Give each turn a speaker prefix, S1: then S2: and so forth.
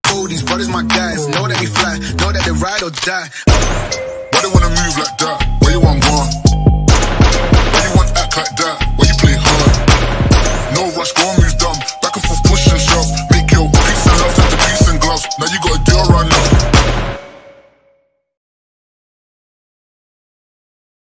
S1: cold, these brothers my guys. Know that they fly, know that they ride or die.
S2: Why they wanna move like that? Where you want one? Why you want act like that? Why you play hard? No rush, go and move dumb. Back and forth, push and shove. Make your peace and love turn to peace and gloves. Now you gotta do it right now.